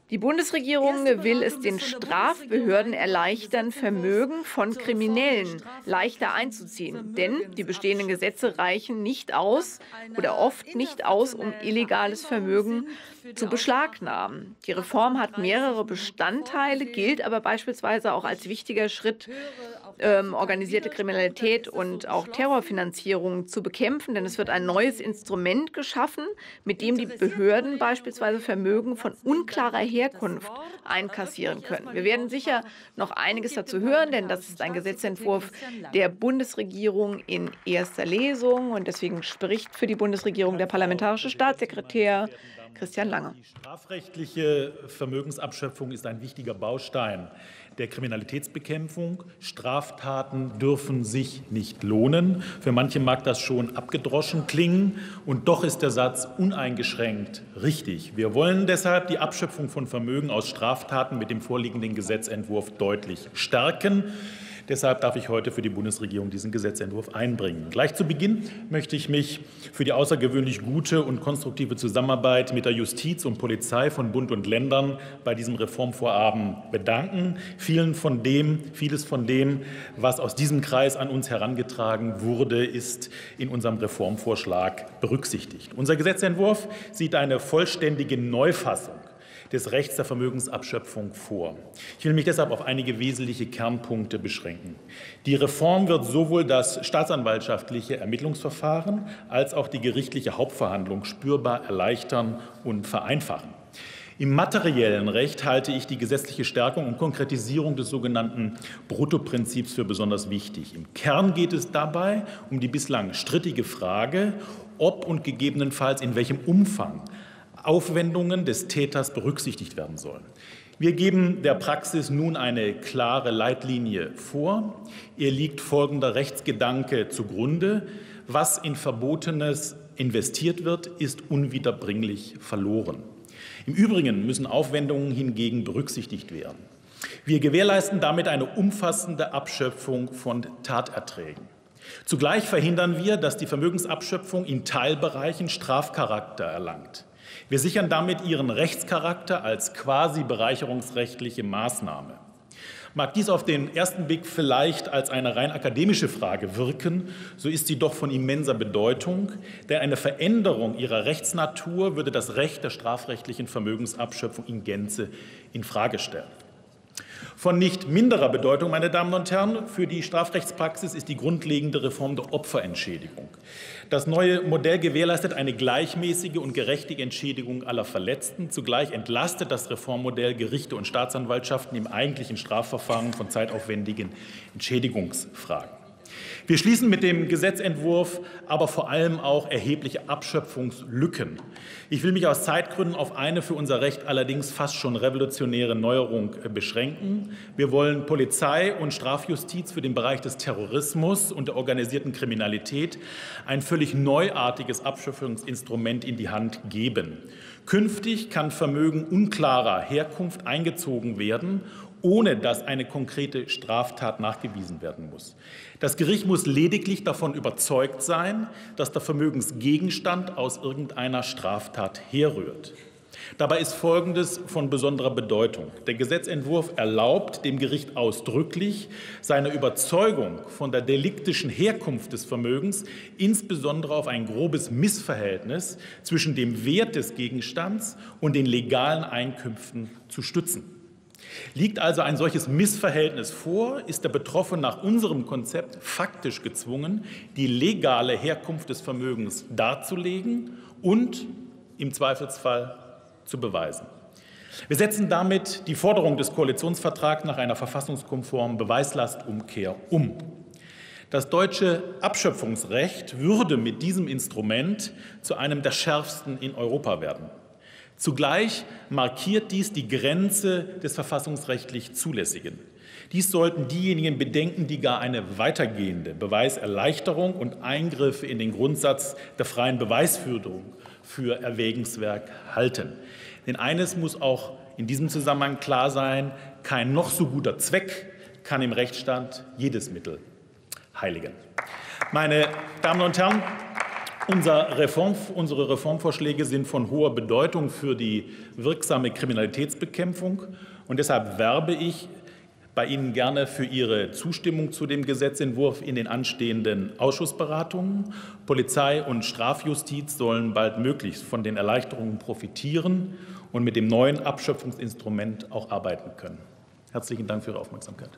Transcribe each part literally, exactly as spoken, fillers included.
Die Bundesregierung will es den Strafbehörden erleichtern, Vermögen von Kriminellen leichter einzuziehen. Denn die bestehenden Gesetze reichen nicht aus oder oft nicht aus, um illegales Vermögen zu beschlagnahmen. Die Reform hat mehrere Bestandteile, gilt aber beispielsweise auch als wichtiger Schritt, ähm, organisierte Kriminalität und auch Terrorfinanzierung zu bekämpfen. Denn es wird ein neues Instrument geschaffen, mit dem die Behörden beispielsweise Vermögen von unklarer Herkunft einkassieren können. Wir werden sicher noch einiges dazu hören, denn das ist ein Gesetzentwurf der Bundesregierung in erster Lesung. Und deswegen spricht für die Bundesregierung der parlamentarische Staatssekretär Christian Lange. Die strafrechtliche Vermögensabschöpfung ist ein wichtiger Baustein der Kriminalitätsbekämpfung. Straftaten dürfen sich nicht lohnen. Für manche mag das schon abgedroschen klingen, und doch ist der Satz uneingeschränkt richtig. Wir wollen deshalb die Abschöpfung von Vermögen aus Straftaten mit dem vorliegenden Gesetzentwurf deutlich stärken. Deshalb darf ich heute für die Bundesregierung diesen Gesetzentwurf einbringen. Gleich zu Beginn möchte ich mich für die außergewöhnlich gute und konstruktive Zusammenarbeit mit der Justiz und Polizei von Bund und Ländern bei diesem Reformvorhaben bedanken. Vielen von dem, vieles von dem, was aus diesem Kreis an uns herangetragen wurde, ist in unserem Reformvorschlag berücksichtigt. Unser Gesetzentwurf sieht eine vollständige Neufassung des Rechts der Vermögensabschöpfung vor. Ich will mich deshalb auf einige wesentliche Kernpunkte beschränken. Die Reform wird sowohl das staatsanwaltschaftliche Ermittlungsverfahren als auch die gerichtliche Hauptverhandlung spürbar erleichtern und vereinfachen. Im materiellen Recht halte ich die gesetzliche Stärkung und Konkretisierung des sogenannten Bruttoprinzips für besonders wichtig. Im Kern geht es dabei um die bislang strittige Frage, ob und gegebenenfalls in welchem Umfang Aufwendungen des Täters berücksichtigt werden sollen. Wir geben der Praxis nun eine klare Leitlinie vor. Ihr liegt folgender Rechtsgedanke zugrunde: Was in Verbotenes investiert wird, ist unwiederbringlich verloren. Im Übrigen müssen Aufwendungen hingegen berücksichtigt werden. Wir gewährleisten damit eine umfassende Abschöpfung von Taterträgen. Zugleich verhindern wir, dass die Vermögensabschöpfung in Teilbereichen Strafcharakter erlangt. Wir sichern damit ihren Rechtscharakter als quasi bereicherungsrechtliche Maßnahme. Mag dies auf den ersten Blick vielleicht als eine rein akademische Frage wirken, so ist sie doch von immenser Bedeutung, denn eine Veränderung ihrer Rechtsnatur würde das Recht der strafrechtlichen Vermögensabschöpfung in Gänze infrage stellen. Von nicht minderer Bedeutung, meine Damen und Herren, für die Strafrechtspraxis ist die grundlegende Reform der Opferentschädigung. Das neue Modell gewährleistet eine gleichmäßige und gerechte Entschädigung aller Verletzten. Zugleich entlastet das Reformmodell Gerichte und Staatsanwaltschaften im eigentlichen Strafverfahren von zeitaufwendigen Entschädigungsfragen. Wir schließen mit dem Gesetzentwurf aber vor allem auch erhebliche Abschöpfungslücken. Ich will mich aus Zeitgründen auf eine für unser Recht allerdings fast schon revolutionäre Neuerung beschränken. Wir wollen Polizei und Strafjustiz für den Bereich des Terrorismus und der organisierten Kriminalität ein völlig neuartiges Abschöpfungsinstrument in die Hand geben. Künftig kann Vermögen unklarer Herkunft eingezogen werden, ohne dass eine konkrete Straftat nachgewiesen werden muss. Das Gericht muss lediglich davon überzeugt sein, dass der Vermögensgegenstand aus irgendeiner Straftat herrührt. Dabei ist Folgendes von besonderer Bedeutung. Der Gesetzentwurf erlaubt dem Gericht ausdrücklich, seine Überzeugung von der deliktischen Herkunft des Vermögens insbesondere auf ein grobes Missverhältnis zwischen dem Wert des Gegenstands und den legalen Einkünften zu stützen. Liegt also ein solches Missverhältnis vor, ist der Betroffene nach unserem Konzept faktisch gezwungen, die legale Herkunft des Vermögens darzulegen und im Zweifelsfall zu beweisen. Wir setzen damit die Forderung des Koalitionsvertrags nach einer verfassungskonformen Beweislastumkehr um. Das deutsche Abschöpfungsrecht würde mit diesem Instrument zu einem der schärfsten in Europa werden. Zugleich markiert dies die Grenze des verfassungsrechtlich Zulässigen. Dies sollten diejenigen bedenken, die gar eine weitergehende Beweiserleichterung und Eingriffe in den Grundsatz der freien Beweisführung für erwägenswert halten. Denn eines muss auch in diesem Zusammenhang klar sein: Kein noch so guter Zweck kann im Rechtsstaat jedes Mittel heiligen. Meine Damen und Herren, Unser Reform, unsere Reformvorschläge sind von hoher Bedeutung für die wirksame Kriminalitätsbekämpfung. Und deshalb werbe ich bei Ihnen gerne für Ihre Zustimmung zu dem Gesetzentwurf in den anstehenden Ausschussberatungen. Polizei und Strafjustiz sollen baldmöglichst von den Erleichterungen profitieren und mit dem neuen Abschöpfungsinstrument auch arbeiten können. Herzlichen Dank für Ihre Aufmerksamkeit.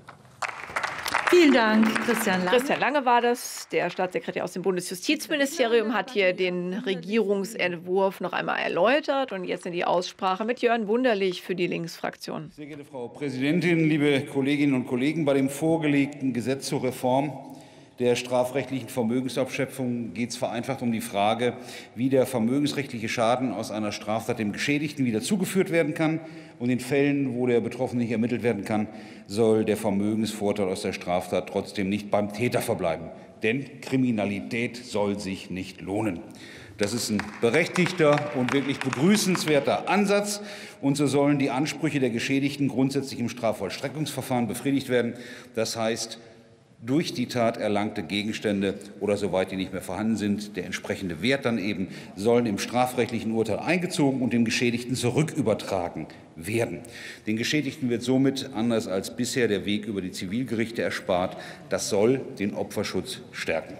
Vielen Dank, Christian Lange. Christian Lange war das. Der Staatssekretär aus dem Bundesjustizministerium hat hier den Regierungsentwurf noch einmal erläutert. Und jetzt in die Aussprache mit Jörn Wunderlich für die Linksfraktion. Sehr geehrte Frau Präsidentin, liebe Kolleginnen und Kollegen! Bei dem vorgelegten Gesetz zur Reform der strafrechtlichen Vermögensabschöpfung geht es vereinfacht um die Frage, wie der vermögensrechtliche Schaden aus einer Straftat dem Geschädigten wieder zugeführt werden kann. Und in Fällen, wo der Betroffene nicht ermittelt werden kann, soll der Vermögensvorteil aus der Straftat trotzdem nicht beim Täter verbleiben. Denn Kriminalität soll sich nicht lohnen. Das ist ein berechtigter und wirklich begrüßenswerter Ansatz. Und so sollen die Ansprüche der Geschädigten grundsätzlich im Strafvollstreckungsverfahren befriedigt werden. Das heißt, durch die Tat erlangte Gegenstände oder soweit die nicht mehr vorhanden sind, der entsprechende Wert dann eben, sollen im strafrechtlichen Urteil eingezogen und dem Geschädigten zurückübertragen werden. Den Geschädigten wird somit, anders als bisher, der Weg über die Zivilgerichte erspart. Das soll den Opferschutz stärken.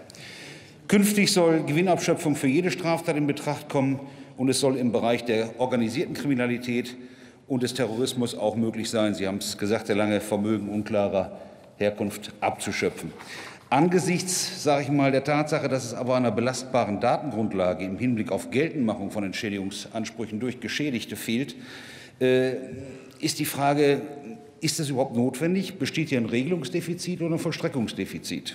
Künftig soll Gewinnabschöpfung für jede Straftat in Betracht kommen, und es soll im Bereich der organisierten Kriminalität und des Terrorismus auch möglich sein, Sie haben es gesagt, Herr Lange, Vermögen unklarer Herkunft abzuschöpfen. Angesichts, sage ich mal, der Tatsache, dass es aber an einer belastbaren Datengrundlage im Hinblick auf Geltendmachung von Entschädigungsansprüchen durch Geschädigte fehlt, äh, ist die Frage, ist das überhaupt notwendig? Besteht hier ein Regelungsdefizit oder ein Vollstreckungsdefizit?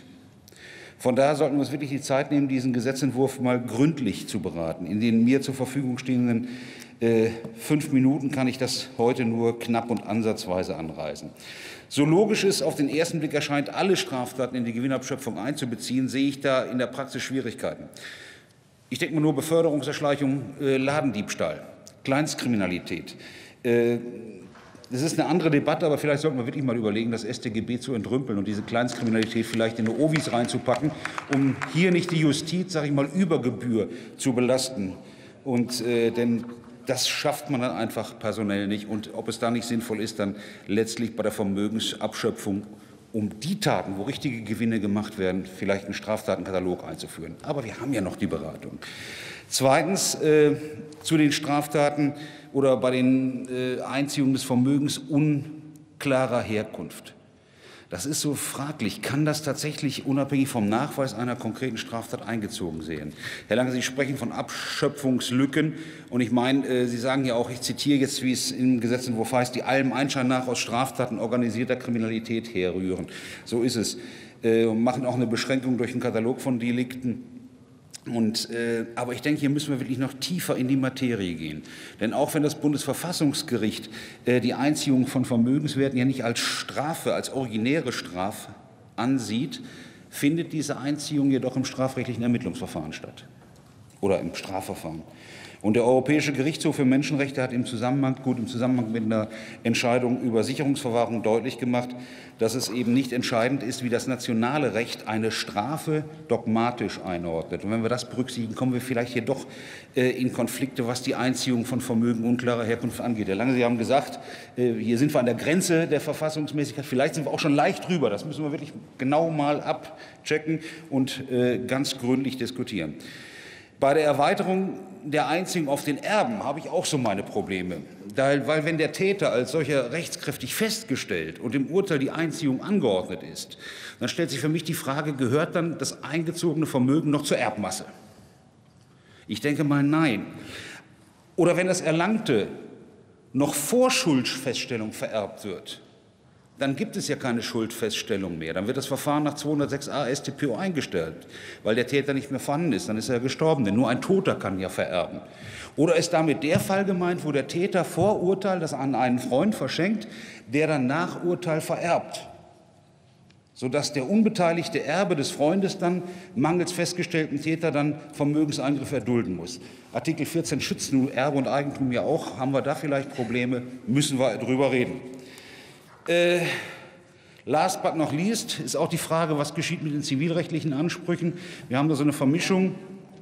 Von daher sollten wir uns wirklich die Zeit nehmen, diesen Gesetzentwurf mal gründlich zu beraten. In den mir zur Verfügung stehenden äh, fünf Minuten kann ich das heute nur knapp und ansatzweise anreißen. So logisch es auf den ersten Blick erscheint, alle Straftaten in die Gewinnabschöpfung einzubeziehen, sehe ich da in der Praxis Schwierigkeiten. Ich denke mal nur Beförderungserschleichung, äh, Ladendiebstahl, Kleinstkriminalität. Äh, das ist eine andere Debatte, aber vielleicht sollten wir wirklich mal überlegen, das S t G B zu entrümpeln und diese Kleinstkriminalität vielleicht in eine O W Is reinzupacken, um hier nicht die Justiz, sage ich mal, über Gebühr zu belasten. Und, äh, denn das schafft man dann einfach personell nicht. Und ob es da nicht sinnvoll ist, dann letztlich bei der Vermögensabschöpfung, um die Taten, wo richtige Gewinne gemacht werden, vielleicht einen Straftatenkatalog einzuführen. Aber wir haben ja noch die Beratung. Zweitens äh, zu den Straftaten oder bei den äh, Einziehungen des Vermögens unklarer Herkunft. Das ist so fraglich. Kann das tatsächlich unabhängig vom Nachweis einer konkreten Straftat eingezogen werden? Herr Lange, Sie sprechen von Abschöpfungslücken. Und ich meine, äh, Sie sagen ja auch, ich zitiere jetzt, wie es im Gesetzentwurf heißt, die allem Anschein nach aus Straftaten organisierter Kriminalität herrühren. So ist es. Äh, und machen auch eine Beschränkung durch einen Katalog von Delikten. Und, äh, aber ich denke, hier müssen wir wirklich noch tiefer in die Materie gehen. Denn auch wenn das Bundesverfassungsgericht äh, die Einziehung von Vermögenswerten ja nicht als Strafe, als originäre Strafe ansieht, findet diese Einziehung jedoch im strafrechtlichen Ermittlungsverfahren statt oder im Strafverfahren. Und der Europäische Gerichtshof für Menschenrechte hat im Zusammenhang, gut, im Zusammenhang mit einer Entscheidung über Sicherungsverwahrung deutlich gemacht, dass es eben nicht entscheidend ist, wie das nationale Recht eine Strafe dogmatisch einordnet. Und wenn wir das berücksichtigen, kommen wir vielleicht hier doch äh, in Konflikte, was die Einziehung von Vermögen unklarer Herkunft angeht. Herr Lange, Sie haben gesagt, äh, hier sind wir an der Grenze der Verfassungsmäßigkeit. Vielleicht sind wir auch schon leicht drüber. Das müssen wir wirklich genau mal abchecken und äh, ganz gründlich diskutieren. Bei der Erweiterung der Einziehung auf den Erben habe ich auch so meine Probleme. Weil wenn der Täter als solcher rechtskräftig festgestellt und im Urteil die Einziehung angeordnet ist, dann stellt sich für mich die Frage, gehört dann das eingezogene Vermögen noch zur Erbmasse? Ich denke mal nein. Oder wenn das Erlangte noch vor Schuldfeststellung vererbt wird, dann gibt es ja keine Schuldfeststellung mehr. Dann wird das Verfahren nach zweihundertsechs a S t P O eingestellt, weil der Täter nicht mehr vorhanden ist. Dann ist er gestorben, denn nur ein Toter kann ja vererben. Oder ist damit der Fall gemeint, wo der Täter vor Urteil das an einen Freund verschenkt, der dann nach Urteil vererbt, sodass der unbeteiligte Erbe des Freundes dann mangels festgestellten Täter dann Vermögenseingriffe erdulden muss. Artikel vierzehn schützt nun Erbe und Eigentum ja auch. Haben wir da vielleicht Probleme? Müssen wir drüber reden. Äh, last but not least ist auch die Frage, was geschieht mit den zivilrechtlichen Ansprüchen. Wir haben da so eine Vermischung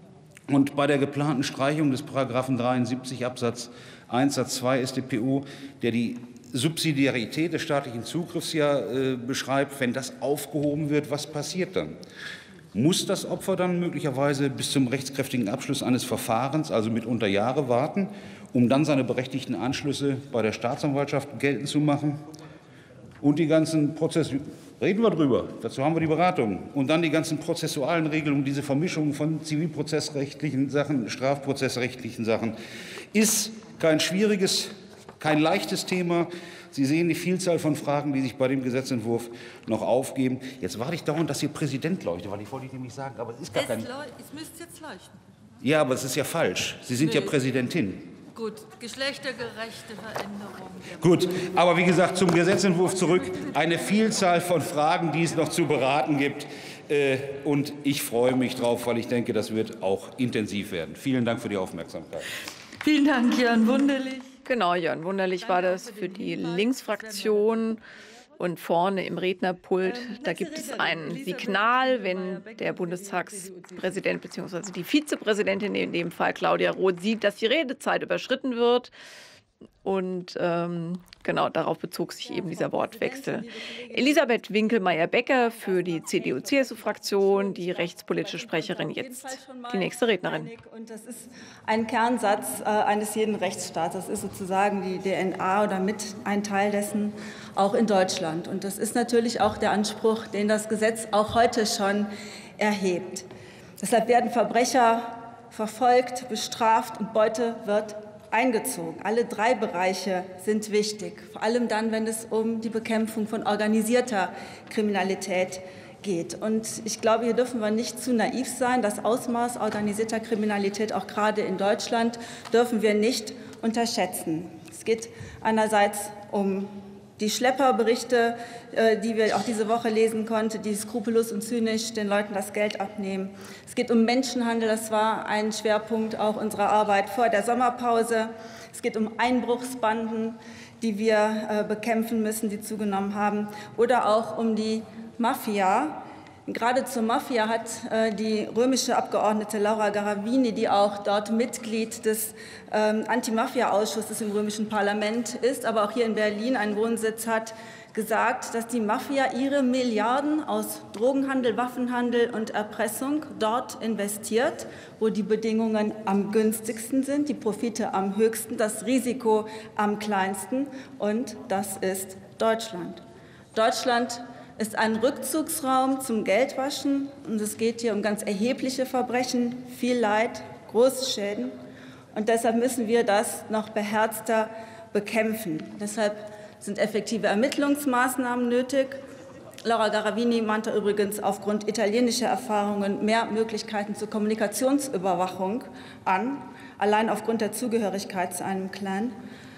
Und bei der geplanten Streichung des Paragraphen dreiundsiebzig Absatz eins Satz zwei S t P O, der die Subsidiarität des staatlichen Zugriffs ja äh, beschreibt, wenn das aufgehoben wird, was passiert dann? Muss das Opfer dann möglicherweise bis zum rechtskräftigen Abschluss eines Verfahrens, also mitunter Jahre, warten, um dann seine berechtigten Anschlüsse bei der Staatsanwaltschaft geltend zu machen? Und die ganzen Prozesse, reden wir drüber, dazu haben wir die Beratung. Und dann die ganzen prozessualen Regelungen, diese Vermischung von zivilprozessrechtlichen Sachen, strafprozessrechtlichen Sachen, ist kein schwieriges, kein leichtes Thema. Sie sehen die Vielzahl von Fragen, die sich bei dem Gesetzentwurf noch aufgeben. Jetzt warte ich dauernd, dass Ihr Präsident leuchtet, weil ich wollte ich nämlich sagen, aber es ist gar kein... Es müsste jetzt leuchten. Ja, aber es ist ja falsch. Sie sind nee. ja Präsidentin. Gut, geschlechtergerechte Veränderung. Gut, aber wie gesagt, zum Gesetzentwurf zurück. Eine Vielzahl von Fragen, die es noch zu beraten gibt. Und ich freue mich drauf, weil ich denke, das wird auch intensiv werden. Vielen Dank für die Aufmerksamkeit. Vielen Dank, Jörn Wunderlich. Genau, Jörn Wunderlich war das für die Linksfraktion. Und vorne im Rednerpult, da gibt es ein Signal, wenn der Bundestagspräsident bzw. die Vizepräsidentin, in dem Fall Claudia Roth, sieht, dass die Redezeit überschritten wird. Und ähm, genau darauf bezog sich eben dieser Wortwechsel. Elisabeth Winkelmeier-Becker für die C D U C S U-Fraktion, die rechtspolitische Sprecherin, jetzt die nächste Rednerin. Und das ist ein Kernsatz äh, eines jeden Rechtsstaats. Das ist sozusagen die D N A oder mit ein Teil dessen auch in Deutschland. Und das ist natürlich auch der Anspruch, den das Gesetz auch heute schon erhebt. Deshalb werden Verbrecher verfolgt, bestraft und Beute wird eingezogen. Alle drei Bereiche sind wichtig, vor allem dann, wenn es um die Bekämpfung von organisierter Kriminalität geht. Und ich glaube, hier dürfen wir nicht zu naiv sein. Das Ausmaß organisierter Kriminalität, auch gerade in Deutschland, dürfen wir nicht unterschätzen. Es geht einerseits um die Schlepperberichte, die wir auch diese Woche lesen konnten, die skrupellos und zynisch den Leuten das Geld abnehmen. Es geht um Menschenhandel, das war ein Schwerpunkt auch unserer Arbeit vor der Sommerpause. Es geht um Einbruchsbanden, die wir bekämpfen müssen, die zugenommen haben. Oder auch um die Mafia. Gerade zur Mafia hat äh, die römische Abgeordnete Laura Garavini, die auch dort Mitglied des ähm, Anti-Mafia-Ausschusses im römischen Parlament ist, aber auch hier in Berlin einen Wohnsitz hat, gesagt, dass die Mafia ihre Milliarden aus Drogenhandel, Waffenhandel und Erpressung dort investiert, wo die Bedingungen am günstigsten sind, die Profite am höchsten, das Risiko am kleinsten, und das ist Deutschland. Deutschland ist ein Rückzugsraum zum Geldwaschen, und es geht hier um ganz erhebliche Verbrechen, viel Leid, große Schäden, und deshalb müssen wir das noch beherzter bekämpfen. Deshalb sind effektive Ermittlungsmaßnahmen nötig. Laura Garavini mahnte übrigens aufgrund italienischer Erfahrungen mehr Möglichkeiten zur Kommunikationsüberwachung an, allein aufgrund der Zugehörigkeit zu einem Clan.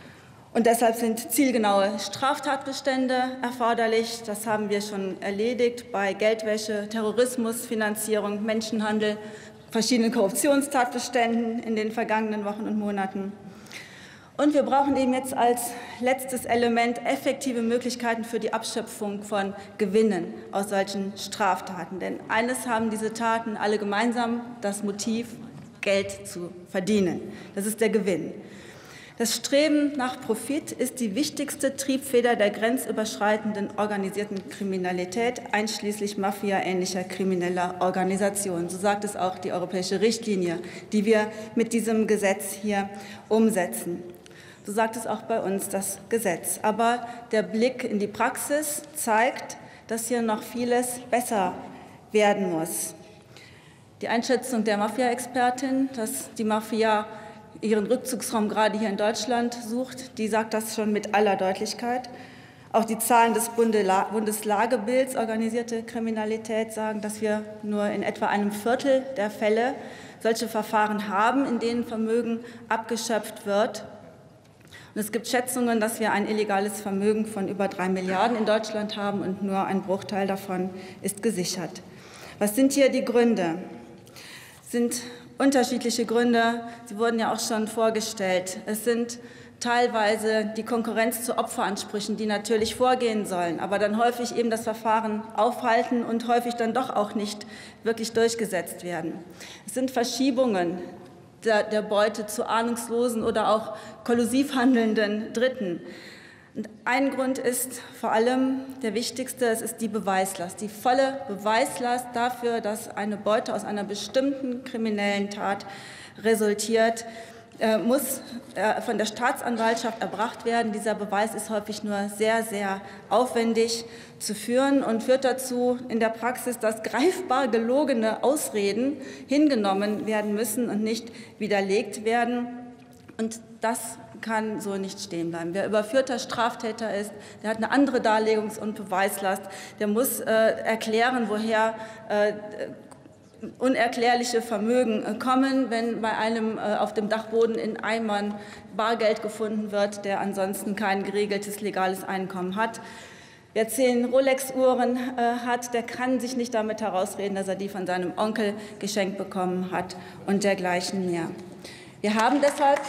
Und deshalb sind zielgenaue Straftatbestände erforderlich. Das haben wir schon erledigt bei Geldwäsche, Terrorismusfinanzierung, Menschenhandel, verschiedenen Korruptionstatbeständen in den vergangenen Wochen und Monaten. Und wir brauchen eben jetzt als letztes Element effektive Möglichkeiten für die Abschöpfung von Gewinnen aus solchen Straftaten. Denn eines haben diese Taten alle gemeinsam: das Motiv, Geld zu verdienen. Das ist der Gewinn. Das Streben nach Profit ist die wichtigste Triebfeder der grenzüberschreitenden organisierten Kriminalität, einschließlich Mafia-ähnlicher krimineller Organisationen. So sagt es auch die europäische Richtlinie, die wir mit diesem Gesetz hier umsetzen. So sagt es auch bei uns das Gesetz. Aber der Blick in die Praxis zeigt, dass hier noch vieles besser werden muss. Die Einschätzung der Mafia-Expertin, dass die Mafia ihren Rückzugsraum gerade hier in Deutschland sucht, die sagt das schon mit aller Deutlichkeit. Auch die Zahlen des Bundeslagebilds organisierte Kriminalität sagen, dass wir nur in etwa einem Viertel der Fälle solche Verfahren haben, in denen Vermögen abgeschöpft wird. Und es gibt Schätzungen, dass wir ein illegales Vermögen von über drei Milliarden in Deutschland haben, und nur ein Bruchteil davon ist gesichert. Was sind hier die Gründe? Es sind unterschiedliche Gründe. Sie wurden ja auch schon vorgestellt. Es sind teilweise die Konkurrenz zu Opferansprüchen, die natürlich vorgehen sollen, aber dann häufig eben das Verfahren aufhalten und häufig dann doch auch nicht wirklich durchgesetzt werden. Es sind Verschiebungen der, der Beute zu ahnungslosen oder auch kollusiv handelnden Dritten. Und ein Grund ist vor allem der wichtigste, es ist die Beweislast, die volle Beweislast dafür, dass eine Beute aus einer bestimmten kriminellen Tat resultiert, muss von der Staatsanwaltschaft erbracht werden. Dieser Beweis ist häufig nur sehr, sehr aufwendig zu führen und führt dazu in der Praxis, dass greifbar gelogene Ausreden hingenommen werden müssen und nicht widerlegt werden. Und das kann so nicht stehen bleiben. Wer überführter Straftäter ist, der hat eine andere Darlegungs- und Beweislast. Der muss äh, erklären, woher äh, unerklärliche Vermögen kommen, wenn bei einem äh, auf dem Dachboden in Eimern Bargeld gefunden wird, der ansonsten kein geregeltes legales Einkommen hat. Wer zehn Rolex-Uhren äh, hat, der kann sich nicht damit herausreden, dass er die von seinem Onkel geschenkt bekommen hat und dergleichen mehr. Wir haben deshalb,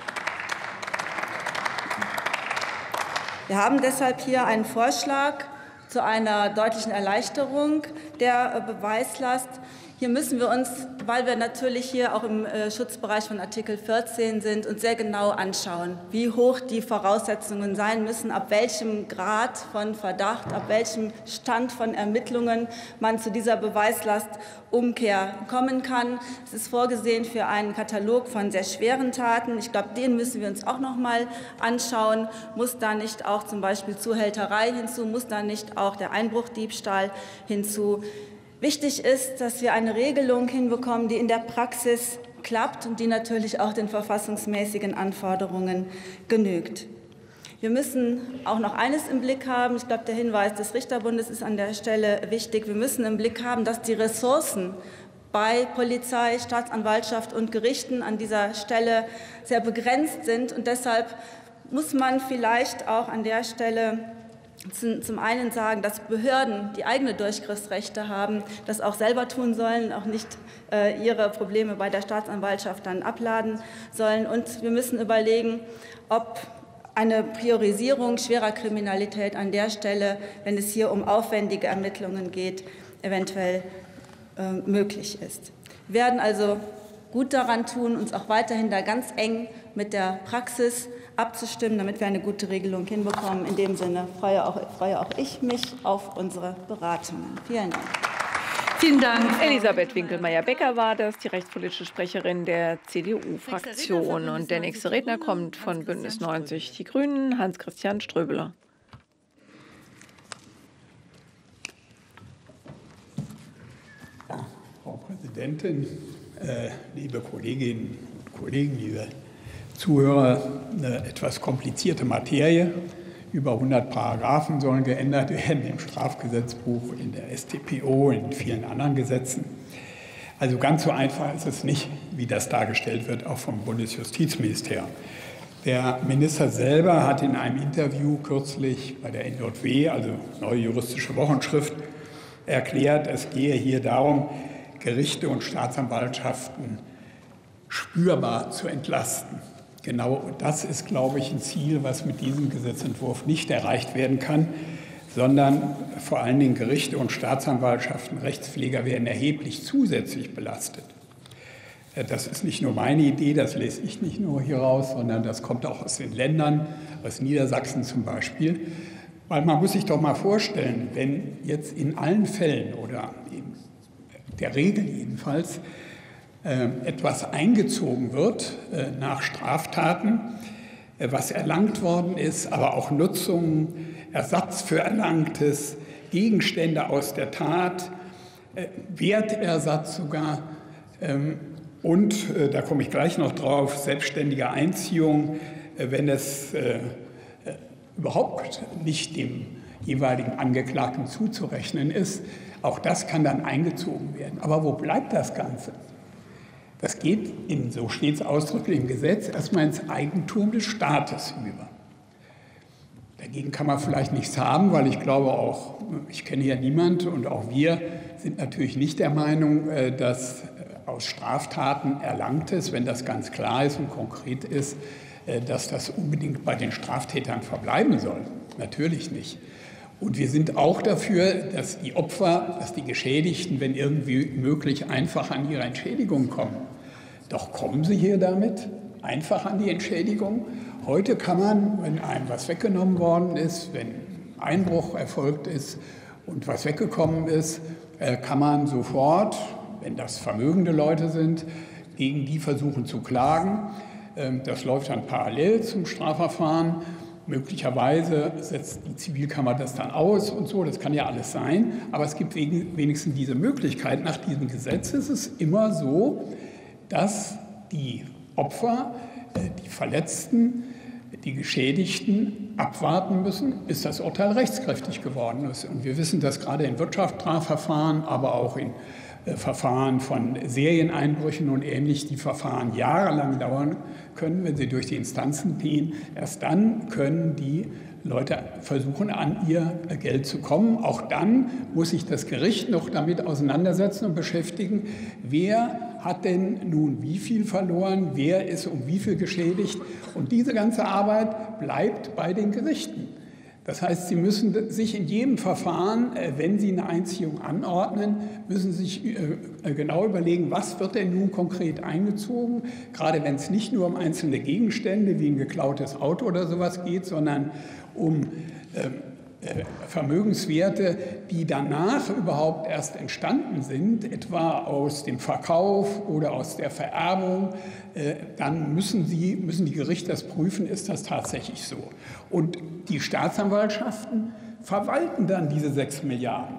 wir haben deshalb hier einen Vorschlag zu einer deutlichen Erleichterung der äh, Beweislast. Hier müssen wir uns, weil wir natürlich hier auch im äh, Schutzbereich von Artikel vierzehn sind, uns sehr genau anschauen, wie hoch die Voraussetzungen sein müssen, ab welchem Grad von Verdacht, ab welchem Stand von Ermittlungen man zu dieser Beweislastumkehr kommen kann. Es ist vorgesehen für einen Katalog von sehr schweren Taten. Ich glaube, den müssen wir uns auch noch mal anschauen. Muss da nicht auch zum Beispiel Zuhälterei hinzu, muss da nicht auch der Einbruchdiebstahl hinzu? Wichtig ist, dass wir eine Regelung hinbekommen, die in der Praxis klappt und die natürlich auch den verfassungsmäßigen Anforderungen genügt. Wir müssen auch noch eines im Blick haben. Ich glaube, der Hinweis des Richterbundes ist an der Stelle wichtig. Wir müssen im Blick haben, dass die Ressourcen bei Polizei, Staatsanwaltschaft und Gerichten an dieser Stelle sehr begrenzt sind. Und deshalb muss man vielleicht auch an der Stelle zum einen sagen, dass Behörden, die eigene Durchgriffsrechte haben, das auch selber tun sollen, auch nicht äh, ihre Probleme bei der Staatsanwaltschaft dann abladen sollen. Und wir müssen überlegen, ob eine Priorisierung schwerer Kriminalität an der Stelle, wenn es hier um aufwendige Ermittlungen geht, eventuell äh, möglich ist. Wir werden also gut daran tun, uns auch weiterhin da ganz eng mit der Praxis abzustimmen, damit wir eine gute Regelung hinbekommen. In dem Sinne freue auch, freue auch ich mich auf unsere Beratungen. Vielen Dank. Vielen Dank. Elisabeth Winkelmeier-Becker war das, die rechtspolitische Sprecherin der C D U-Fraktion. Und der nächste Redner kommt von Bündnis neunzig Die Grünen, Hans-Christian Ströbeler. Ja, Frau Präsidentin, äh, liebe Kolleginnen und Kollegen, liebe Zuhörer, eine etwas komplizierte Materie. Über hundert Paragraphen sollen geändert werden im Strafgesetzbuch, in der S t P O, in vielen anderen Gesetzen. Also ganz so einfach ist es nicht, wie das dargestellt wird, auch vom Bundesjustizministerium. Der Minister selber hat in einem Interview kürzlich bei der N J W, also Neue Juristische Wochenschrift, erklärt, es gehe hier darum, Gerichte und Staatsanwaltschaften spürbar zu entlasten. Genau das ist, glaube ich, ein Ziel, was mit diesem Gesetzentwurf nicht erreicht werden kann, sondern vor allen Dingen Gerichte und Staatsanwaltschaften, Rechtspfleger werden erheblich zusätzlich belastet. Das ist nicht nur meine Idee, das lese ich nicht nur hier raus, sondern das kommt auch aus den Ländern, aus Niedersachsen zum Beispiel. Weil man muss sich doch mal vorstellen, wenn jetzt in allen Fällen oder in der Regel jedenfalls etwas eingezogen wird nach Straftaten, was erlangt worden ist, aber auch Nutzung, Ersatz für Erlangtes, Gegenstände aus der Tat, Wertersatz sogar und, da komme ich gleich noch drauf, selbstständige Einziehung, wenn es überhaupt nicht dem jeweiligen Angeklagten zuzurechnen ist. Auch das kann dann eingezogen werden. Aber wo bleibt das Ganze? Das geht, in, so steht es ausdrücklich im Gesetz, erstmal ins Eigentum des Staates über. Dagegen kann man vielleicht nichts haben, weil ich glaube auch, ich kenne hier niemand und auch wir sind natürlich nicht der Meinung, dass aus Straftaten Erlangtes, wenn das ganz klar ist und konkret ist, dass das unbedingt bei den Straftätern verbleiben soll. Natürlich nicht. Und wir sind auch dafür, dass die Opfer, dass die Geschädigten, wenn irgendwie möglich, einfach an ihre Entschädigung kommen. Doch kommen sie hier damit einfach an die Entschädigung? Heute kann man, wenn einem was weggenommen worden ist, wenn Einbruch erfolgt ist und was weggekommen ist, kann man sofort, wenn das vermögende Leute sind, gegen die versuchen zu klagen. Das läuft dann parallel zum Strafverfahren. Möglicherweise setzt die Zivilkammer das dann aus und so, das kann ja alles sein. Aber es gibt wenigstens diese Möglichkeit. Nach diesem Gesetz ist es immer so, dass die Opfer, die Verletzten, die Geschädigten abwarten müssen, bis das Urteil rechtskräftig geworden ist. Und wir wissen, dass gerade in Wirtschaftsstrafverfahren, aber auch in Verfahren von Serieneinbrüchen und ähnlich die Verfahren jahrelang dauern können, wenn sie durch die Instanzen gehen. Erst dann können die Leute versuchen, an ihr Geld zu kommen. Auch dann muss sich das Gericht noch damit auseinandersetzen und beschäftigen, wer hat denn nun wie viel verloren, wer ist um wie viel geschädigt. Und diese ganze Arbeit bleibt bei den Gerichten. Das heißt, Sie müssen sich in jedem Verfahren, wenn Sie eine Einziehung anordnen, müssen Sie sich genau überlegen, was wird denn nun konkret eingezogen, gerade wenn es nicht nur um einzelne Gegenstände wie ein geklautes Auto oder sowas geht, sondern um Vermögenswerte, die danach überhaupt erst entstanden sind, etwa aus dem Verkauf oder aus der Vererbung, dann müssen, sie, müssen die Gerichte das prüfen, ist das tatsächlich so. Und die Staatsanwaltschaften verwalten dann diese sechs Milliarden,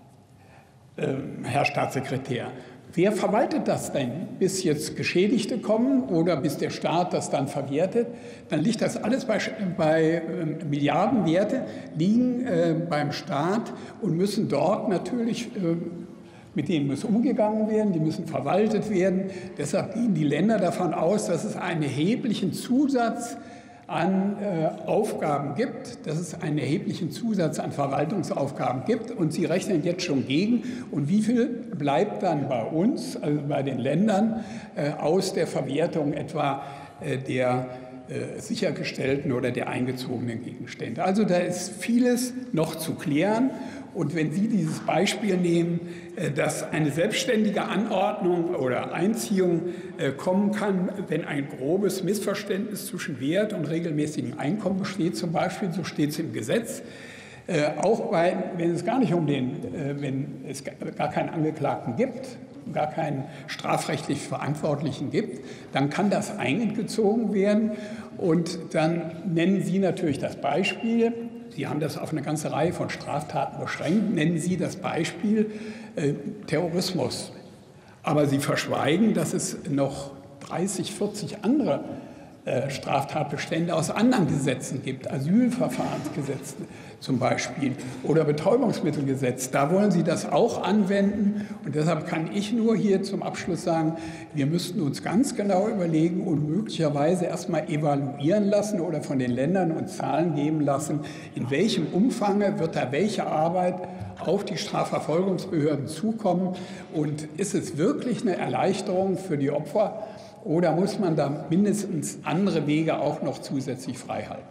Herr Staatssekretär. Wer verwaltet das denn, bis jetzt Geschädigte kommen oder bis der Staat das dann verwertet? Dann liegt das alles bei, bei äh, Milliardenwerte, liegen äh, beim Staat und müssen dort natürlich, äh, mit denen muss umgegangen werden, die müssen verwaltet werden. Deshalb gehen die Länder davon aus, dass es einen erheblichen Zusatz an äh, Aufgaben gibt, dass es einen erheblichen Zusatz an Verwaltungsaufgaben gibt und sie rechnen jetzt schon gegen. Und wie viel bleibt dann bei uns, also bei den Ländern, äh, aus der Verwertung etwa äh, der äh, sichergestellten oder der eingezogenen Gegenstände? Also da ist vieles noch zu klären. Und wenn Sie dieses Beispiel nehmen, dass eine selbstständige Anordnung oder Einziehung kommen kann, wenn ein grobes Missverständnis zwischen Wert und regelmäßigem Einkommen besteht, zum Beispiel, so steht es im Gesetz, auch bei, wenn es gar nicht um den, wenn es gar keinen Angeklagten gibt, gar keinen strafrechtlich Verantwortlichen gibt, dann kann das eingezogen werden. Und dann nennen Sie natürlich das Beispiel. Sie haben das auf eine ganze Reihe von Straftaten beschränkt. Nennen Sie das Beispiel äh, Terrorismus. Aber Sie verschweigen, dass es noch dreißig, vierzig andere äh, Straftatbestände aus anderen Gesetzen gibt. Asylverfahrensgesetze zum Beispiel oder Betäubungsmittelgesetz. Da wollen Sie das auch anwenden. Und deshalb kann ich nur hier zum Abschluss sagen, wir müssten uns ganz genau überlegen und möglicherweise erstmal evaluieren lassen oder von den Ländern uns Zahlen geben lassen, in welchem Umfang wird da welche Arbeit auf die Strafverfolgungsbehörden zukommen. Und ist es wirklich eine Erleichterung für die Opfer oder muss man da mindestens andere Wege auch noch zusätzlich frei halten?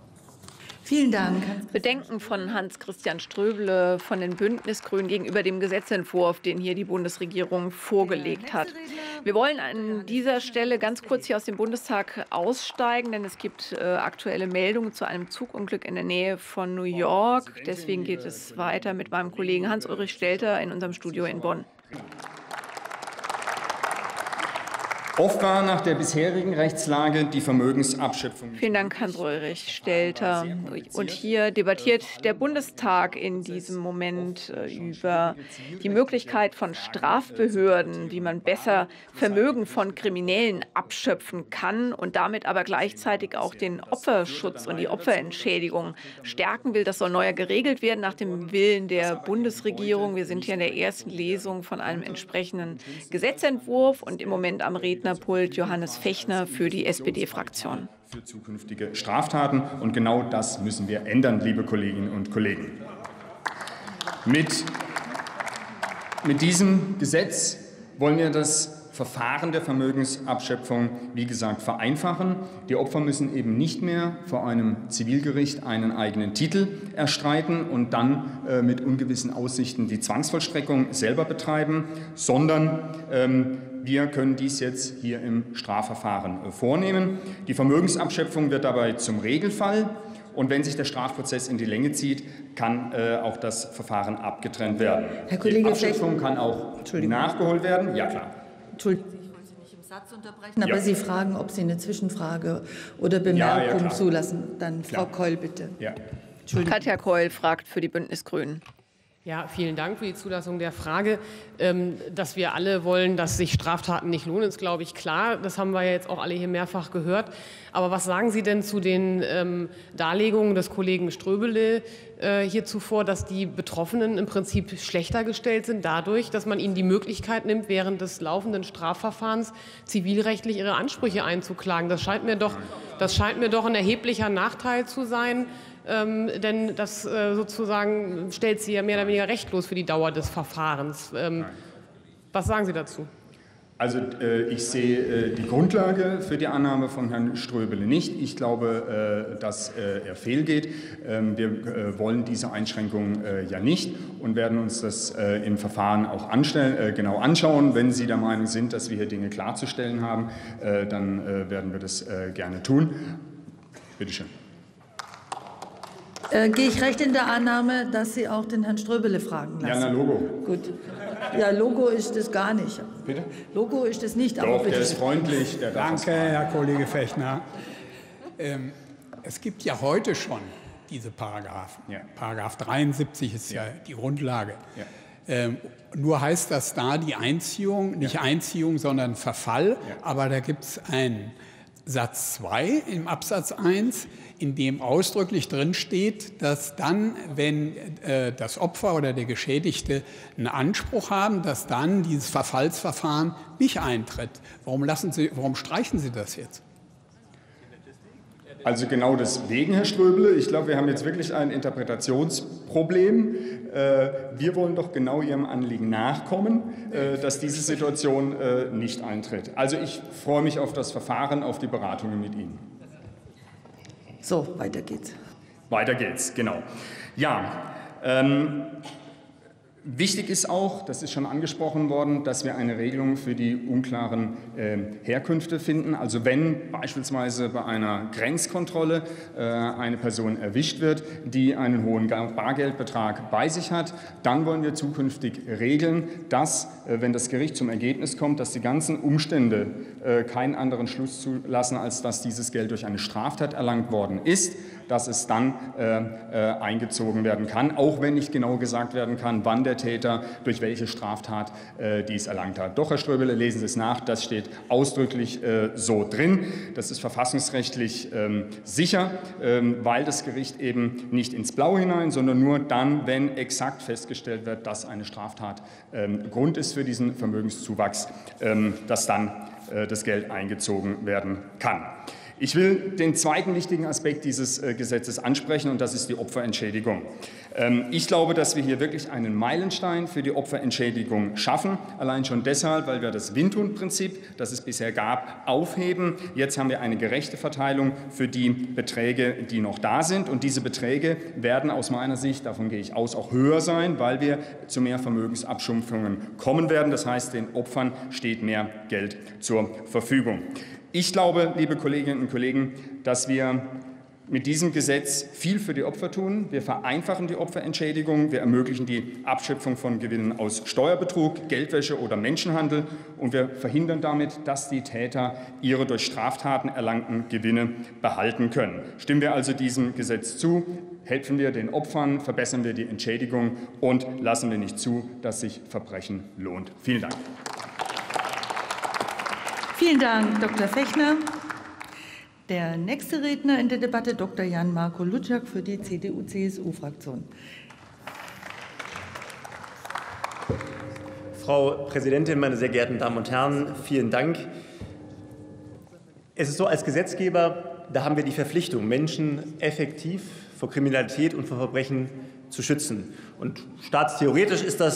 Vielen Dank. Bedenken von Hans-Christian Ströbele von den Bündnisgrünen gegenüber dem Gesetzentwurf, den hier die Bundesregierung vorgelegt hat. Wir wollen an dieser Stelle ganz kurz hier aus dem Bundestag aussteigen, denn es gibt äh, aktuelle Meldungen zu einem Zugunglück in der Nähe von New York. Deswegen geht es weiter mit meinem Kollegen Hans-Ulrich Stelter in unserem Studio in Bonn. Oft war nach der bisherigen Rechtslage die Vermögensabschöpfung. Vielen Dank, Hans-Ulrich Stelter. Und hier debattiert der Bundestag in diesem Moment über die Möglichkeit von Strafbehörden, wie man besser Vermögen von Kriminellen abschöpfen kann und damit aber gleichzeitig auch den Opferschutz und die Opferentschädigung stärken will. Das soll neuer geregelt werden nach dem Willen der Bundesregierung. Wir sind hier in der ersten Lesung von einem entsprechenden Gesetzentwurf und im Moment am Rednerpult Johannes Fechner für die S P D-Fraktion. Für zukünftige Straftaten. Und genau das müssen wir ändern, liebe Kolleginnen und Kollegen. Mit, mit diesem Gesetz wollen wir das Verfahren der Vermögensabschöpfung, wie gesagt, vereinfachen. Die Opfer müssen eben nicht mehr vor einem Zivilgericht einen eigenen Titel erstreiten und dann äh, mit ungewissen Aussichten die Zwangsvollstreckung selber betreiben, sondern ähm, wir können dies jetzt hier im Strafverfahren äh, vornehmen. Die Vermögensabschöpfung wird dabei zum Regelfall. Und wenn sich der Strafprozess in die Länge zieht, kann äh, auch das Verfahren abgetrennt werden. Herr Kollege, die Abschöpfung kann auch nachgeholt werden. Ja, klar. Entschuldigung. Satz unterbrechen. Aber Ja. Sie fragen, ob Sie eine Zwischenfrage oder Bemerkung ja, klar. zulassen. Dann Klar. Frau Keul, bitte. Ja. Katja Keul fragt für die Bündnis-Grünen. Ja, vielen Dank für die Zulassung der Frage. Ähm, dass wir alle wollen, dass sich Straftaten nicht lohnen, ist, glaube ich, klar. Das haben wir ja jetzt auch alle hier mehrfach gehört. Aber was sagen Sie denn zu den ähm, Darlegungen des Kollegen Ströbele äh, hier zuvor, dass die Betroffenen im Prinzip schlechter gestellt sind dadurch, dass man ihnen die Möglichkeit nimmt, während des laufenden Strafverfahrens zivilrechtlich ihre Ansprüche einzuklagen? Das scheint mir doch, das scheint mir doch ein erheblicher Nachteil zu sein. Ähm, denn das äh, sozusagen stellt sie ja mehr oder weniger rechtlos für die Dauer des Verfahrens. Ähm, was sagen Sie dazu? Also äh, ich sehe äh, die Grundlage für die Annahme von Herrn Ströbele nicht. Ich glaube, äh, dass äh, er fehlgeht. Ähm, wir äh, wollen diese Einschränkung äh, ja nicht und werden uns das äh, im Verfahren auch anstellen, äh, genau anschauen. Wenn Sie der Meinung sind, dass wir hier Dinge klarzustellen haben, äh, dann äh, werden wir das äh, gerne tun. Bitte schön. Äh, gehe ich recht in der Annahme, dass Sie auch den Herrn Ströbele fragen lassen? Ja, na Logo. Gut. Ja, Logo ist das gar nicht. Bitte? Logo ist es nicht. Doch, aber bitte. der ist freundlich. Der darf Danke, Herr Kollege Fechner. Ähm, es gibt ja heute schon diese Paragraphen. Ja. Paragraph dreiundsiebzig ist ja, Ja. die Grundlage. Ja. Ähm, nur heißt das da die Einziehung, nicht Ja. Einziehung, sondern Verfall. Ja. Aber da gibt es einen Satz zwei im Absatz eins, in dem ausdrücklich drin steht, dass dann, wenn äh, das Opfer oder der Geschädigte einen Anspruch haben, dass dann dieses Verfallsverfahren nicht eintritt. Warum, lassen Sie, warum streichen Sie das jetzt? Also genau deswegen, Herr Ströbele. Ich glaube, wir haben jetzt wirklich ein Interpretationsproblem. Wir wollen doch genau Ihrem Anliegen nachkommen, dass diese Situation nicht eintritt. Also ich freue mich auf das Verfahren, auf die Beratungen mit Ihnen. So, weiter geht's. Weiter geht's, genau. Ja, ähm, wichtig ist auch, das ist schon angesprochen worden, dass wir eine Regelung für die unklaren äh, Herkünfte finden. Also wenn beispielsweise bei einer Grenzkontrolle äh, eine Person erwischt wird, die einen hohen Bargeldbetrag bei sich hat, dann wollen wir zukünftig regeln, dass, äh, wenn das Gericht zum Ergebnis kommt, dass die ganzen Umstände äh, keinen anderen Schluss zulassen, als dass dieses Geld durch eine Straftat erlangt worden ist, dass es dann äh, äh, eingezogen werden kann, auch wenn nicht genau gesagt werden kann, wann der Täter durch welche Straftat äh, dies erlangt hat. Doch, Herr Ströbele, lesen Sie es nach, das steht ausdrücklich äh, so drin. Das ist verfassungsrechtlich ähm, sicher, ähm, weil das Gericht eben nicht ins Blaue hinein, sondern nur dann, wenn exakt festgestellt wird, dass eine Straftat ähm, Grund ist für diesen Vermögenszuwachs, ähm, dass dann äh, das Geld eingezogen werden kann. Ich will den zweiten wichtigen Aspekt dieses äh, Gesetzes ansprechen, und das ist die Opferentschädigung. Ähm, ich glaube, dass wir hier wirklich einen Meilenstein für die Opferentschädigung schaffen, allein schon deshalb, weil wir das Windhundprinzip, das es bisher gab, aufheben. Jetzt haben wir eine gerechte Verteilung für die Beträge, die noch da sind, und diese Beträge werden aus meiner Sicht, davon gehe ich aus, auch höher sein, weil wir zu mehr Vermögensabschöpfungen kommen werden. Das heißt, den Opfern steht mehr Geld zur Verfügung. Ich glaube, liebe Kolleginnen und Kollegen, dass wir mit diesem Gesetz viel für die Opfer tun. Wir vereinfachen die Opferentschädigung, wir ermöglichen die Abschöpfung von Gewinnen aus Steuerbetrug, Geldwäsche oder Menschenhandel, und wir verhindern damit, dass die Täter ihre durch Straftaten erlangten Gewinne behalten können. Stimmen wir also diesem Gesetz zu, helfen wir den Opfern, verbessern wir die Entschädigung und lassen wir nicht zu, dass sich Verbrechen lohnt. Vielen Dank. Vielen Dank, Doktor Fechner. Der nächste Redner in der Debatte, Doktor Jan-Marco Lutschak für die C D U C S U-Fraktion. Frau Präsidentin, meine sehr geehrten Damen und Herren, vielen Dank. Es ist so, als Gesetzgeber, da haben wir die Verpflichtung, Menschen effektiv vor Kriminalität und vor Verbrechen zu schützen. Und staatstheoretisch ist das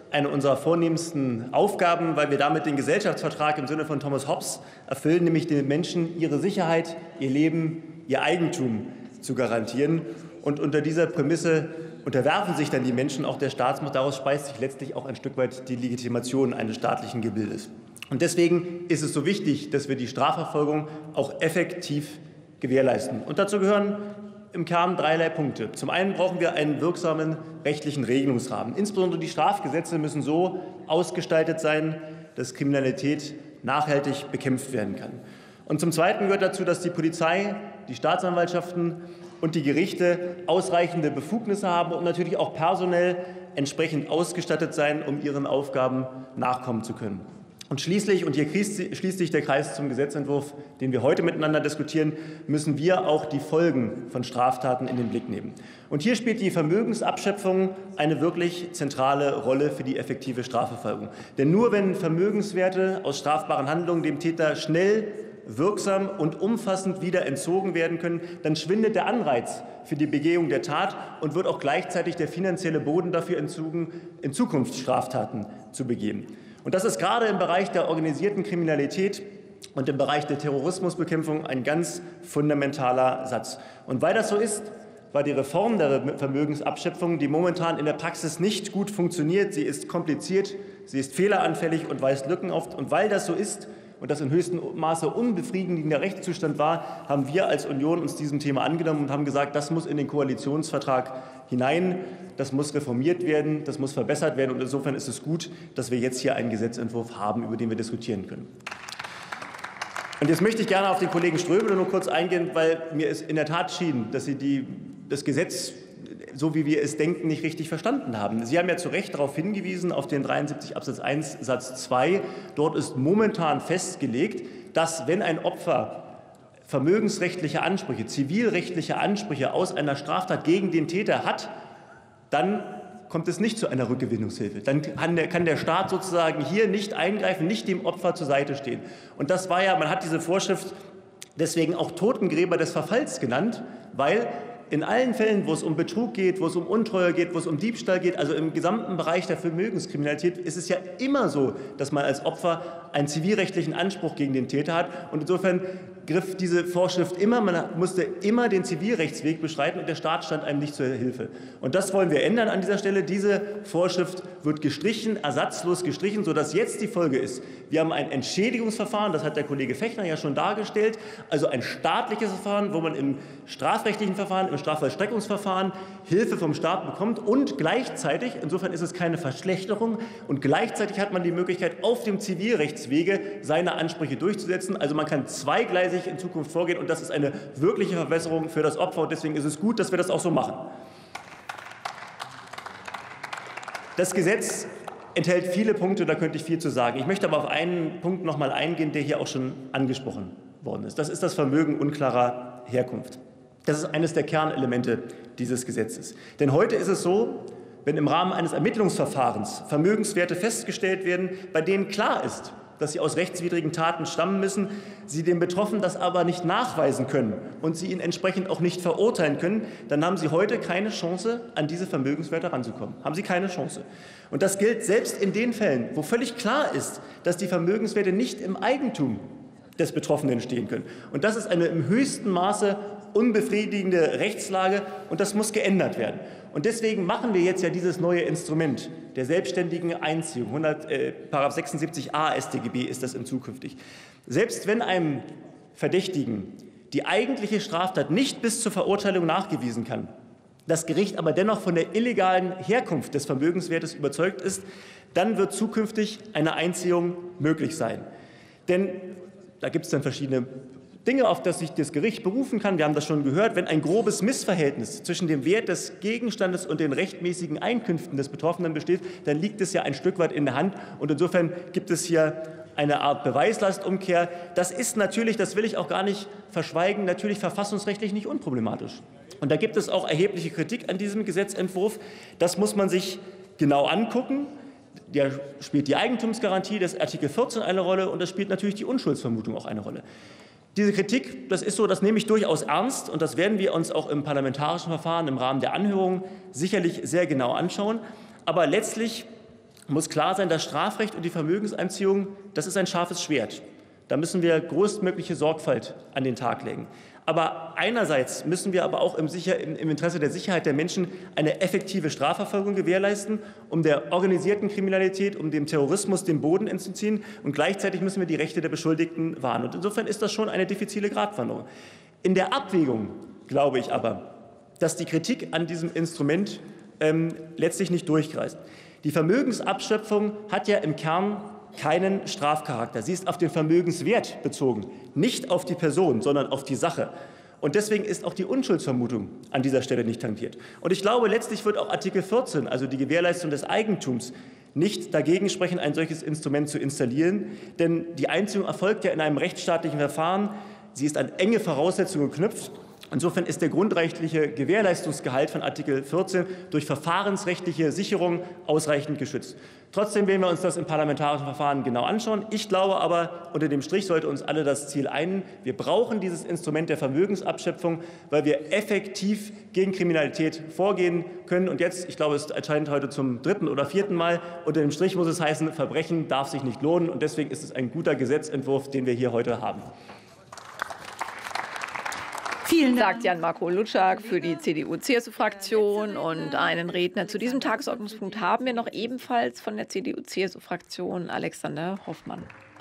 eine unserer vornehmsten Aufgaben, weil wir damit den Gesellschaftsvertrag im Sinne von Thomas Hobbes erfüllen, nämlich den Menschen ihre Sicherheit, ihr Leben, ihr Eigentum zu garantieren. Und unter dieser Prämisse unterwerfen sich dann die Menschen auch der Staatsmacht. Daraus speist sich letztlich auch ein Stück weit die Legitimation eines staatlichen Gebildes. Und deswegen ist es so wichtig, dass wir die Strafverfolgung auch effektiv gewährleisten. Und dazu gehören im Kern dreierlei Punkte. Zum einen brauchen wir einen wirksamen rechtlichen Regelungsrahmen. Insbesondere die Strafgesetze müssen so ausgestaltet sein, dass Kriminalität nachhaltig bekämpft werden kann. Und zum Zweiten gehört dazu, dass die Polizei, die Staatsanwaltschaften und die Gerichte ausreichende Befugnisse haben und natürlich auch personell entsprechend ausgestattet sein, um ihren Aufgaben nachkommen zu können. Und schließlich, und hier schließt sich der Kreis zum Gesetzentwurf, den wir heute miteinander diskutieren, müssen wir auch die Folgen von Straftaten in den Blick nehmen. Und hier spielt die Vermögensabschöpfung eine wirklich zentrale Rolle für die effektive Strafverfolgung. Denn nur wenn Vermögenswerte aus strafbaren Handlungen dem Täter schnell, wirksam und umfassend wieder entzogen werden können, dann schwindet der Anreiz für die Begehung der Tat und wird auch gleichzeitig der finanzielle Boden dafür entzogen, in Zukunft Straftaten zu begehen. Und das ist gerade im Bereich der organisierten Kriminalität und im Bereich der Terrorismusbekämpfung ein ganz fundamentaler Satz. Und weil das so ist, war die Reform der Vermögensabschöpfung, die momentan in der Praxis nicht gut funktioniert, sie ist kompliziert, sie ist fehleranfällig und weist Lücken auf. Und weil das so ist und das in höchstem Maße unbefriedigender Rechtszustand war, haben wir als Union uns diesem Thema angenommen und haben gesagt, das muss in den Koalitionsvertrag hinein, das muss reformiert werden, das muss verbessert werden. Und insofern ist es gut, dass wir jetzt hier einen Gesetzentwurf haben, über den wir diskutieren können. Und jetzt möchte ich gerne auf den Kollegen Ströbele nur kurz eingehen, weil mir es in der Tat schien, dass Sie die, das Gesetz, so wie wir es denken, nicht richtig verstanden haben. Sie haben ja zu Recht darauf hingewiesen, auf den dreiundsiebzig Absatz eins Satz zwei. Dort ist momentan festgelegt, dass, wenn ein Opfer vermögensrechtliche Ansprüche, zivilrechtliche Ansprüche aus einer Straftat gegen den Täter hat, dann kommt es nicht zu einer Rückgewinnungshilfe. Dann kann der, kann der Staat sozusagen hier nicht eingreifen, nicht dem Opfer zur Seite stehen. Und das war ja, man hat diese Vorschrift deswegen auch Totengräber des Verfalls genannt, weil in allen Fällen, wo es um Betrug geht, wo es um Untreue geht, wo es um Diebstahl geht, also im gesamten Bereich der Vermögenskriminalität, ist es ja immer so, dass man als Opfer einen zivilrechtlichen Anspruch gegen den Täter hat. Und insofern griff diese Vorschrift immer, man musste immer den Zivilrechtsweg beschreiten und der Staat stand einem nicht zur Hilfe. Und das wollen wir ändern an dieser Stelle. Diese Vorschrift wird gestrichen, ersatzlos gestrichen, sodass jetzt die Folge ist, wir haben ein Entschädigungsverfahren, das hat der Kollege Fechner ja schon dargestellt, also ein staatliches Verfahren, wo man im strafrechtlichen Verfahren, im Strafvollstreckungsverfahren Hilfe vom Staat bekommt und gleichzeitig, insofern ist es keine Verschlechterung, und gleichzeitig hat man die Möglichkeit, auf dem Zivilrechtswege seine Ansprüche durchzusetzen. Also man kann zweigleisig in Zukunft vorgehen und das ist eine wirkliche Verbesserung für das Opfer und deswegen ist es gut, dass wir das auch so machen. Das Gesetz enthält viele Punkte, da könnte ich viel zu sagen. Ich möchte aber auf einen Punkt noch mal eingehen, der hier auch schon angesprochen worden ist. Das ist das Vermögen unklarer Herkunft. Das ist eines der Kernelemente dieses Gesetzes. Denn heute ist es so, wenn im Rahmen eines Ermittlungsverfahrens Vermögenswerte festgestellt werden, bei denen klar ist, dass sie aus rechtswidrigen Taten stammen müssen, sie dem Betroffenen das aber nicht nachweisen können und sie ihn entsprechend auch nicht verurteilen können, dann haben sie heute keine Chance, an diese Vermögenswerte ranzukommen. Haben sie keine Chance. Und das gilt selbst in den Fällen, wo völlig klar ist, dass die Vermögenswerte nicht im Eigentum des Betroffenen stehen können. Und das ist eine im höchsten Maße unbefriedigende Rechtslage und das muss geändert werden. Und deswegen machen wir jetzt ja dieses neue Instrument der selbstständigen Einziehung. hundert, äh, Paragraph sechsundsiebzig a S t G B ist das in zukünftig. Selbst wenn einem Verdächtigen die eigentliche Straftat nicht bis zur Verurteilung nachgewiesen kann, das Gericht aber dennoch von der illegalen Herkunft des Vermögenswertes überzeugt ist, dann wird zukünftig eine Einziehung möglich sein. Denn da gibt es dann verschiedene Dinge, auf das sich das Gericht berufen kann. Wir haben das schon gehört. Wenn ein grobes Missverhältnis zwischen dem Wert des Gegenstandes und den rechtmäßigen Einkünften des Betroffenen besteht, dann liegt es ja ein Stück weit in der Hand. Und insofern gibt es hier eine Art Beweislastumkehr. Das ist natürlich, das will ich auch gar nicht verschweigen, natürlich verfassungsrechtlich nicht unproblematisch. Und da gibt es auch erhebliche Kritik an diesem Gesetzentwurf. Das muss man sich genau angucken. Da spielt die Eigentumsgarantie des Artikel vierzehn eine Rolle und das spielt natürlich die Unschuldsvermutung auch eine Rolle. Diese Kritik, das ist so, das nehme ich durchaus ernst und das werden wir uns auch im parlamentarischen Verfahren im Rahmen der Anhörung sicherlich sehr genau anschauen. Aber letztlich muss klar sein, das Strafrecht und die Vermögenseinziehung, das ist ein scharfes Schwert. Da müssen wir größtmögliche Sorgfalt an den Tag legen. Aber einerseits müssen wir aber auch im, Sicher-, im Interesse der Sicherheit der Menschen eine effektive Strafverfolgung gewährleisten, um der organisierten Kriminalität, um dem Terrorismus den Boden entzuziehen. Und gleichzeitig müssen wir die Rechte der Beschuldigten wahren. Und insofern ist das schon eine diffizile Gratwanderung. In der Abwägung glaube ich aber, dass die Kritik an diesem Instrument ähm, letztlich nicht durchgreift. Die Vermögensabschöpfung hat ja im Kern keinen Strafcharakter. Sie ist auf den Vermögenswert bezogen, nicht auf die Person, sondern auf die Sache. Und deswegen ist auch die Unschuldsvermutung an dieser Stelle nicht tangiert. Und ich glaube, letztlich wird auch Artikel vierzehn, also die Gewährleistung des Eigentums, nicht dagegen sprechen, ein solches Instrument zu installieren. Denn die Einziehung erfolgt ja in einem rechtsstaatlichen Verfahren. Sie ist an enge Voraussetzungen geknüpft. Insofern ist der grundrechtliche Gewährleistungsgehalt von Artikel vierzehn durch verfahrensrechtliche Sicherung ausreichend geschützt. Trotzdem werden wir uns das im parlamentarischen Verfahren genau anschauen. Ich glaube aber, unter dem Strich sollte uns alle das Ziel einen. Wir brauchen dieses Instrument der Vermögensabschöpfung, weil wir effektiv gegen Kriminalität vorgehen können. Und jetzt, ich glaube, es erscheint heute zum dritten oder vierten Mal, unter dem Strich muss es heißen, Verbrechen darf sich nicht lohnen. Und deswegen ist es ein guter Gesetzentwurf, den wir hier heute haben. Vielen Dank, sagt Jan-Marco Lutschak für die C D U C S U-Fraktion. Und einen Redner zu diesem Tagesordnungspunkt haben wir noch ebenfalls von der C D U C S U-Fraktion, Alexander Hoffmann.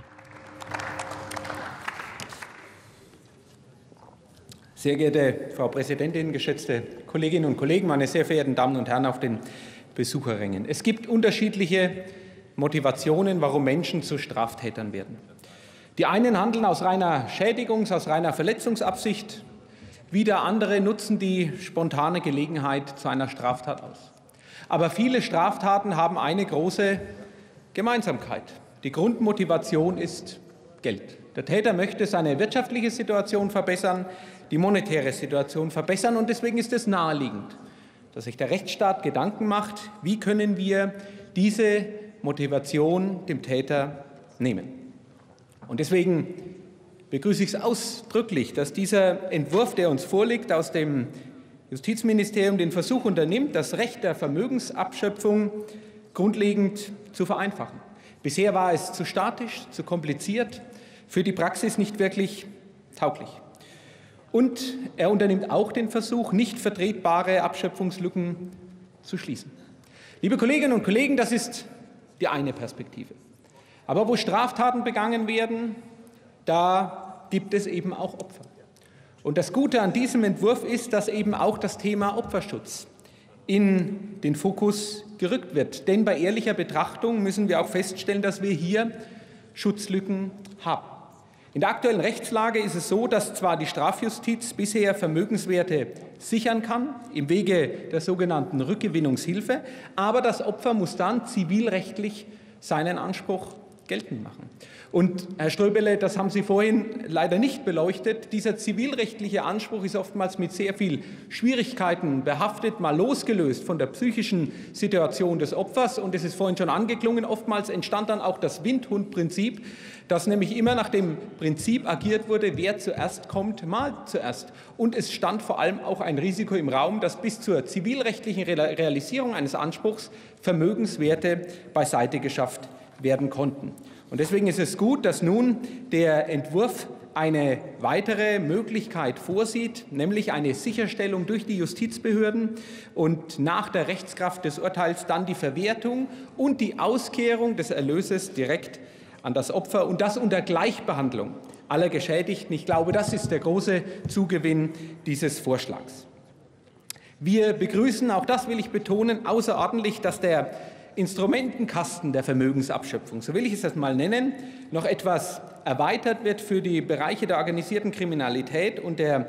Sehr geehrte Frau Präsidentin, geschätzte Kolleginnen und Kollegen, meine sehr verehrten Damen und Herren auf den Besucherrängen. Es gibt unterschiedliche Motivationen, warum Menschen zu Straftätern werden. Die einen handeln aus reiner Schädigungs-, aus reiner Verletzungsabsicht. Wieder andere nutzen die spontane Gelegenheit zu einer Straftat aus. Aber viele Straftaten haben eine große Gemeinsamkeit. Die Grundmotivation ist Geld. Der Täter möchte seine wirtschaftliche Situation verbessern, die monetäre Situation verbessern. Und deswegen ist es naheliegend, dass sich der Rechtsstaat Gedanken macht, wie können wir diese Motivation dem Täter nehmen. Und deswegen begrüße ich es ausdrücklich, dass dieser Entwurf, der uns vorliegt, aus dem Justizministerium den Versuch unternimmt, das Recht der Vermögensabschöpfung grundlegend zu vereinfachen. Bisher war es zu statisch, zu kompliziert, für die Praxis nicht wirklich tauglich. Und er unternimmt auch den Versuch, nicht vertretbare Abschöpfungslücken zu schließen. Liebe Kolleginnen und Kollegen, das ist die eine Perspektive. Aber wo Straftaten begangen werden, da gibt es eben auch Opfer. Und das Gute an diesem Entwurf ist, dass eben auch das Thema Opferschutz in den Fokus gerückt wird. Denn bei ehrlicher Betrachtung müssen wir auch feststellen, dass wir hier Schutzlücken haben. In der aktuellen Rechtslage ist es so, dass zwar die Strafjustiz bisher Vermögenswerte sichern kann, im Wege der sogenannten Rückgewinnungshilfe, aber das Opfer muss dann zivilrechtlich seinen Anspruch geltend machen. Und Herr Ströbele, das haben Sie vorhin leider nicht beleuchtet, dieser zivilrechtliche Anspruch ist oftmals mit sehr viel Schwierigkeiten behaftet, mal losgelöst von der psychischen Situation des Opfers. Und es ist vorhin schon angeklungen, oftmals entstand dann auch das Windhundprinzip, dass nämlich immer nach dem Prinzip agiert wurde, wer zuerst kommt, mal zuerst. Und es stand vor allem auch ein Risiko im Raum, dass bis zur zivilrechtlichen Realisierung eines Anspruchs Vermögenswerte beiseite geschafft werden konnten. Und deswegen ist es gut, dass nun der Entwurf eine weitere Möglichkeit vorsieht, nämlich eine Sicherstellung durch die Justizbehörden und nach der Rechtskraft des Urteils dann die Verwertung und die Auskehrung des Erlöses direkt an das Opfer und das unter Gleichbehandlung aller Geschädigten. Ich glaube, das ist der große Zugewinn dieses Vorschlags. Wir begrüßen, auch das will ich betonen, außerordentlich, dass der Instrumentenkasten der Vermögensabschöpfung, so will ich es jetzt mal nennen, noch etwas erweitert wird für die Bereiche der organisierten Kriminalität und der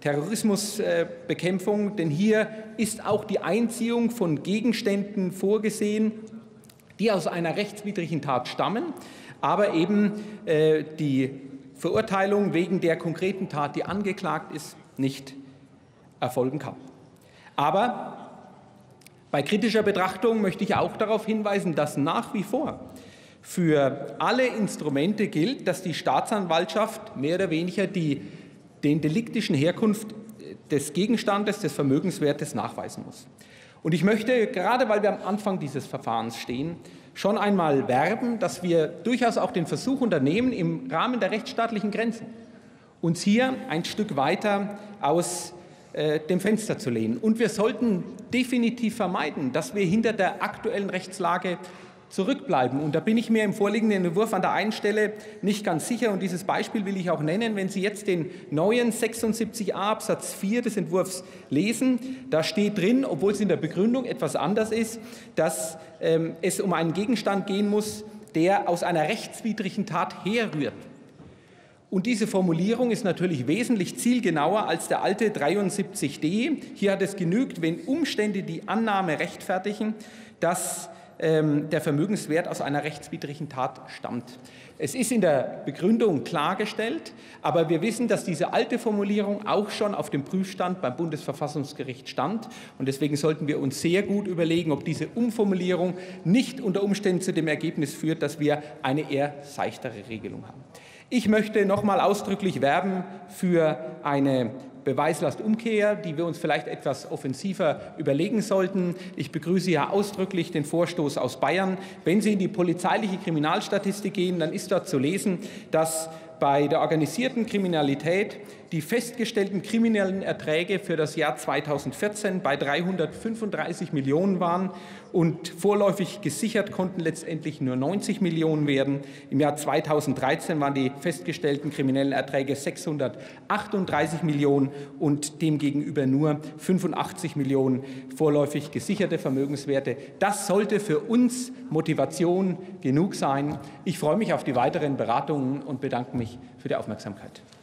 Terrorismusbekämpfung, denn hier ist auch die Einziehung von Gegenständen vorgesehen, die aus einer rechtswidrigen Tat stammen, aber eben äh, die Verurteilung wegen der konkreten Tat, die angeklagt ist, nicht erfolgen kann. Aber bei kritischer Betrachtung möchte ich auch darauf hinweisen, dass nach wie vor für alle Instrumente gilt, dass die Staatsanwaltschaft mehr oder weniger die, den deliktischen Herkunft des Gegenstandes, des Vermögenswertes nachweisen muss. Und ich möchte, gerade weil wir am Anfang dieses Verfahrens stehen, schon einmal werben, dass wir durchaus auch den Versuch unternehmen, im Rahmen der rechtsstaatlichen Grenzen uns hier ein Stück weiter aus äh, dem Fenster zu lehnen. Und wir sollten definitiv vermeiden, dass wir hinter der aktuellen Rechtslage zurückbleiben. Und da bin ich mir im vorliegenden Entwurf an der einen Stelle nicht ganz sicher. Und dieses Beispiel will ich auch nennen. Wenn Sie jetzt den neuen sechsundsiebzig a Absatz vier des Entwurfs lesen, da steht drin, obwohl es in der Begründung etwas anders ist, dass ähm, es um einen Gegenstand gehen muss, der aus einer rechtswidrigen Tat herrührt. Und diese Formulierung ist natürlich wesentlich zielgenauer als der alte dreiundsiebzig d. Hier hat es genügt, wenn Umstände die Annahme rechtfertigen, dass der Vermögenswert aus einer rechtswidrigen Tat stammt. Es ist in der Begründung klargestellt, aber wir wissen, dass diese alte Formulierung auch schon auf dem Prüfstand beim Bundesverfassungsgericht stand. Und deswegen sollten wir uns sehr gut überlegen, ob diese Umformulierung nicht unter Umständen zu dem Ergebnis führt, dass wir eine eher seichtere Regelung haben. Ich möchte noch mal ausdrücklich werben für eine Beweislastumkehr, die wir uns vielleicht etwas offensiver überlegen sollten. Ich begrüße ja ausdrücklich den Vorstoß aus Bayern. Wenn Sie in die polizeiliche Kriminalstatistik gehen, dann ist dort zu lesen, dass bei der organisierten Kriminalität die festgestellten kriminellen Erträge für das Jahr zweitausendvierzehn bei dreihundertfünfunddreißig Millionen waren und vorläufig gesichert konnten letztendlich nur neunzig Millionen werden. Im Jahr zweitausenddreizehn waren die festgestellten kriminellen Erträge sechshundertachtunddreißig Millionen und demgegenüber nur fünfundachtzig Millionen vorläufig gesicherte Vermögenswerte. Das sollte für uns Motivation genug sein. Ich freue mich auf die weiteren Beratungen und bedanke mich für die Aufmerksamkeit.